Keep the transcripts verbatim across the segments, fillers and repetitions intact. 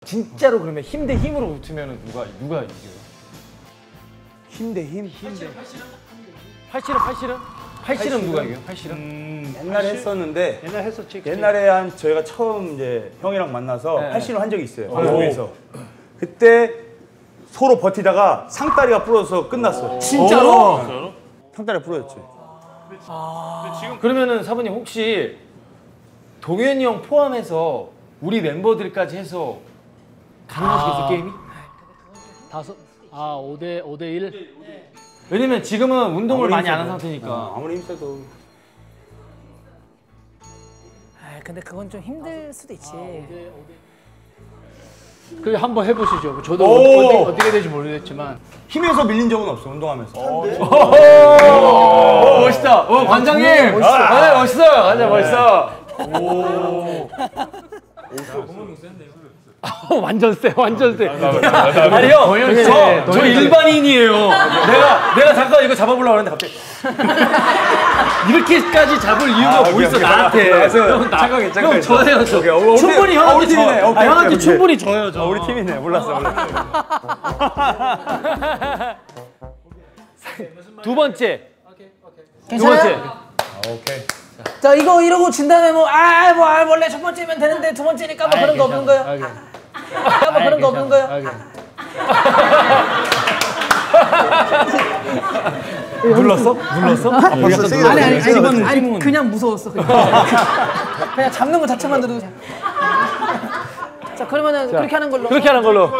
진짜로 그러면 힘 대 힘으로 붙으면 누가 누가 이겨요? 힘 대 힘? 힘 대 팔씨름 팔씨름? 팔씨름 누가 이겨요? 팔씨름? 음, 옛날에 했었는데 옛날에 했었지. 그치? 옛날에 한 저희가 처음 이제 형이랑 만나서 네. 팔씨름 한 적이 있어요. 방송에서. 그때 서로 버티다가 상다리가 부러져서 끝났어요. 진짜로? 진짜로? 상다리가 부러졌지. 아... 지금 그러면은 사부님 혹시 동현이 형 포함해서 우리 멤버들까지 해서 가능하시겠어요, 아... 게임이? 다섯 아 오 대 오 대 일? 왜냐면 지금은 운동을 많이 안 한 힘써도. 상태니까. 어, 아무리 힘써도. 아 근데 그건 좀 힘들 수도 있지. 그 한번 해보시죠. 저도 어떻게, 어떻게 될지 모르겠지만 힘에서 밀린 적은 없어, 운동하면서. 오, 멋있다. 오, 관장님. 멋있어. 아, 멋있어. 관장 멋있어. 오. 완전 세, 완전 세. 아니 형, 저, 저 일반인이에요. 내가 내가 잠깐 이거 잡아보려고 하는데 갑자기 이렇게까지 잡을 이유가 아, 뭐 있어 오케이, 나한테. 오케이. 형, 나, 잠깐만, 잠깐만. 형 저예요 저. 오케이, 우리 충분히 팀- 아, 형한테 우리 팀이네. 저. 오케이, 형한테 오케이, 충분히 져요 저. 어, 우리 팀이네. 몰랐어, 몰랐어. 두 번째. 두 괜찮아요? 번째. 오케이. 자 이거 이러고 진 다음에 뭐아뭐 아, 원래 첫 번째면 되는데 두 번째니까 뭐 그런 거 없는 거예요? 아, 그래. 아, 뭐 그런 거 없는 거예요? 아, 그래. 눌렀어? 눌렀어? 벌써 세게 아니 아니 눌렀어. 아니, 아니, 아니 그냥 무서웠어 그냥. 그냥 잡는 거 자체만으로도. 자 그러면은 그렇게 하는 걸로. 그렇게 하는 걸로.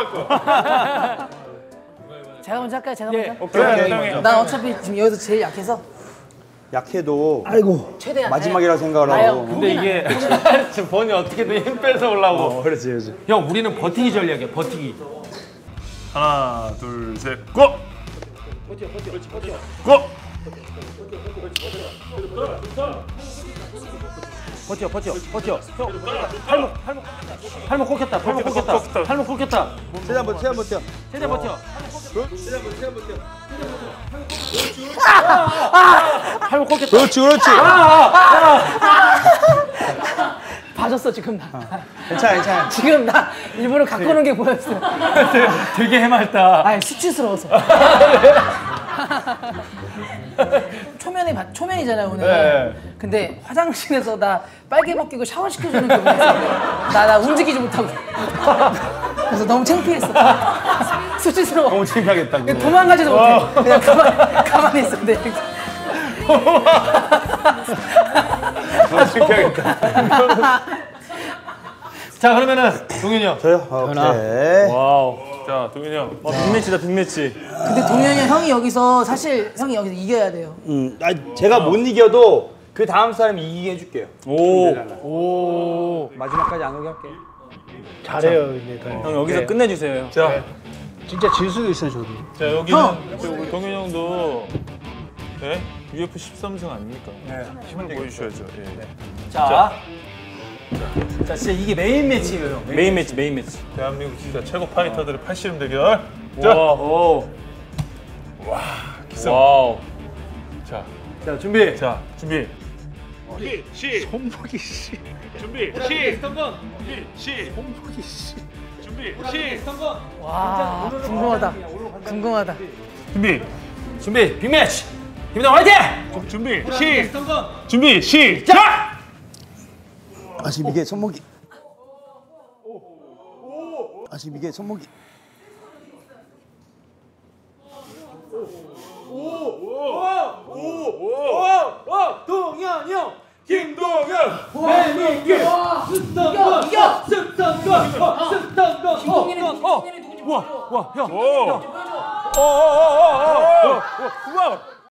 제가 먼저 할까요? 제가 먼저? 오케이, 오케이. 난 어차피 지금 여기서 제일 약해서 약해도 아이고 최대한 마지막이라 생각을 아유, 하고. 근데 이게 지금 본이 어떻게든 힘 빼서 올라오고. 어, 그렇지, 그렇지. 형 우리는 버티기 전략이야 버티기. 하나, 둘, 셋, 고! 버텨, 버텨, 버텨. 고! 버텨 버텨 버텨. 형 팔목 팔목 팔목 꺾였다 팔목 꺾였다 팔목 꺾였다. 최대한 버텨, 최대한 버텨. 최대 버텨. 팔목 꺾였다. 그렇지, 그렇지. 봐줬어 지금 나. 괜찮아, 괜찮아. 지금 나 일부러 갖고 오는 게 보였어. 되게, 되게 해맑다. 아니 수치스러워서. 초면에 바- 초면이잖아요 오늘. 네. 근데 화장실에서 나 빨개 벗기고 샤워 시켜주는 게 뭐였어. 나나 움직이지 못하고. 그래서 너무 창피했어. 수치스러워. 너무 창피하겠다고. 그냥 도망가지도 못해. 그냥 가만 가만히 있어. 근데 너무 창피하겠다. 자 그러면은 동현이 형. 저요? 오케이. 와우. 자, 동현이 형. 와, 빅매치다, 빅매치. 근데 동현이 형, 형이 여기서 사실 형이 여기서 이겨야 돼요. 음, 아, 제가 못 이겨도 그 다음 사람이 이기게 해줄게요. 오. 오. 마지막까지 안 오게 할게. 잘해요 이제. 형 여기서 끝내주세요. 자, 진짜 질 수도 있어요 저도. 자 여기는 저 우리 동현이 형도 네? 유에프씨 십삼 승 아닙니까? 네. 힘을 보여주셔야죠. 예. 자. 자 진짜 이게 메인 매치예요. 메인 매치, 메인 매치. 대한민국 진짜 최고 파이터들의 팔씨름 대결. 자, 오. 기승. 와우. 자, 자 준비. 자, 준비. 준비, 시. 손목이 시. 준비, 시. 준비, 시. 손목이 시. 준비, 시. 와 궁금하다. 궁금하다. 준비, 준비 빅매치. 김동 화이팅. 준비, 시. 준비, 시작. 아, 지금 이게 손목이. 아, 지금 이게 손목이. 동현이 형. 김동현. 배민규. 스턴건. 이겨! 스턴건. 스턴건. 김동현이 누구지? 와, 와, 형. 오. 어, 어, 어, 어, 어, 어. 우와.